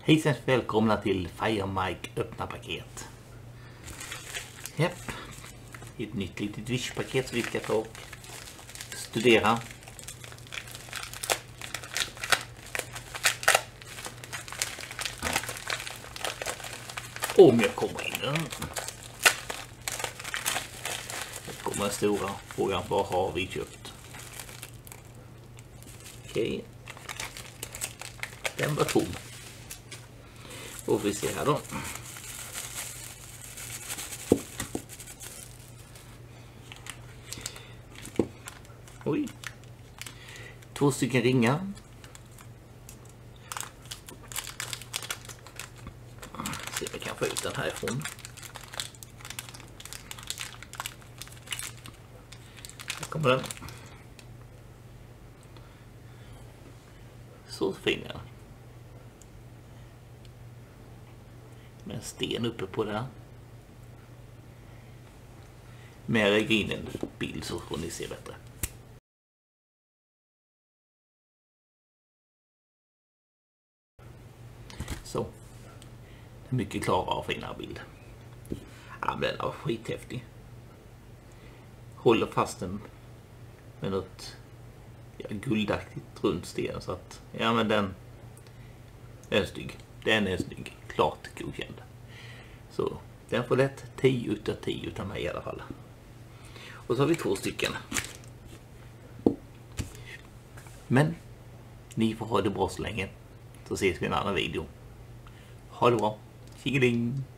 Hejsan, välkomna till FireMike öppna paket. Japp. Ett nytt litet Wish-paket som vi ska ta och studera. Om jag kommer in. Det kommer den stora frågan, vad har vi köpt? Okej. Den var tom. Och vi ser här då. Oj. 2 stycken ringar. Se om vi kan få ut den härifrån. Här kommer den. Så fin är den. Med en sten uppe på det. Men jag lägger in en bild så får ni se bättre. Så. En mycket klarare och finare bild. Ja, men den var skithäftig. Håller fast den med något guldaktigt runt sten, så att ja, men den är snygg. Den är snygg. Klart godkänd. Så den får lätt 10 utav 10 utav mig i alla fall. Och så har vi 2 stycken. Men ni får ha det bra så länge. Så ses vi i en annan video. Ha det bra. Tjingeling!